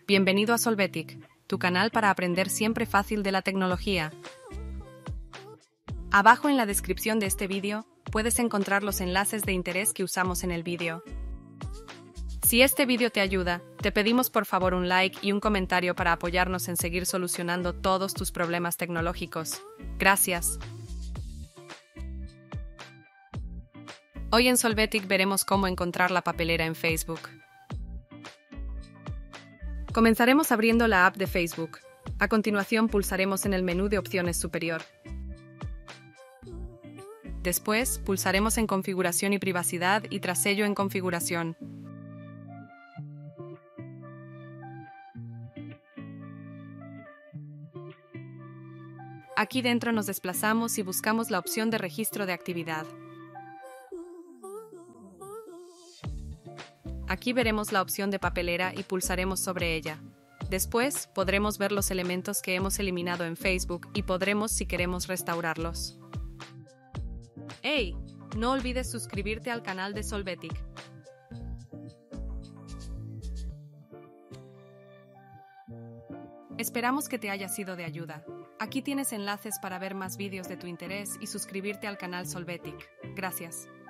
Bienvenido a Solvetic, tu canal para aprender siempre fácil de la tecnología. Abajo en la descripción de este vídeo, puedes encontrar los enlaces de interés que usamos en el vídeo. Si este vídeo te ayuda, te pedimos por favor un like y un comentario para apoyarnos en seguir solucionando todos tus problemas tecnológicos. Gracias. Hoy en Solvetic veremos cómo encontrar la papelera en Facebook. Comenzaremos abriendo la app de Facebook. A continuación pulsaremos en el menú de opciones superior. Después, pulsaremos en Configuración y Privacidad y tras ello en Configuración. Aquí dentro nos desplazamos y buscamos la opción de Registro de actividad. Aquí veremos la opción de papelera y pulsaremos sobre ella. Después, podremos ver los elementos que hemos eliminado en Facebook y podremos si queremos restaurarlos. ¡Hey! No olvides suscribirte al canal de Solvetic. Esperamos que te haya sido de ayuda. Aquí tienes enlaces para ver más vídeos de tu interés y suscribirte al canal Solvetic. Gracias.